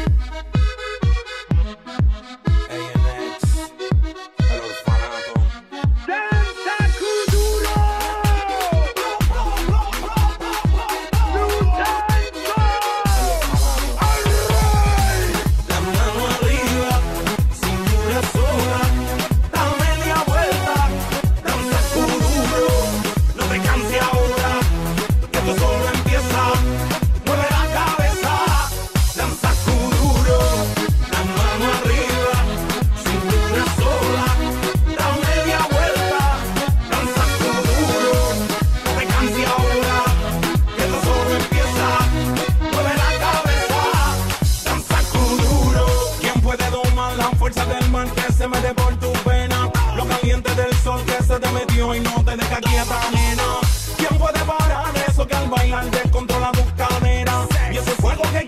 El orfanato. Danza kuduro. Lucenzo. La mano arriba, cintura sola, da media vuelta, danza kuduro. No te canses ahora, que esto solo empieza. Mueve la cabeza, danza kuduro. La mano arriba, cintura sola, da media vuelta, danza kuduro. No te canses ahora, que esto solo empieza. Mueve la cabeza, danza kuduro. ¿Quién puede domar la fuerza del mar que se mete por tu vena? Lo caliente del sol que se te metió y no te deja quieta, nena. ¿Quién puede parar eso que al bailar descontrola tus caderas? Y ese fuego que